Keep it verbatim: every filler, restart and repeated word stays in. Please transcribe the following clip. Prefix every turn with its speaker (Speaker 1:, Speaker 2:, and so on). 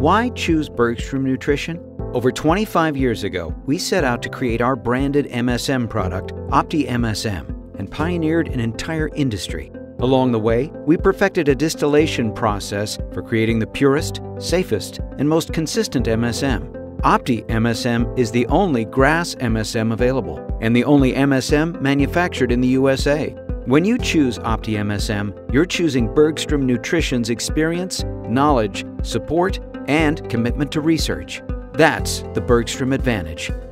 Speaker 1: Why choose Bergstrom Nutrition? Over twenty-five years ago, we set out to create our branded M S M product, OptiMSM, and pioneered an entire industry. Along the way, we perfected a distillation process for creating the purest, safest, and most consistent M S M. OptiMSM is the only grass M S M available, and the only M S M manufactured in the U S A. When you choose OptiMSM, you're choosing Bergstrom Nutrition's experience, knowledge, support, and commitment to research. That's the Bergstrom Advantage.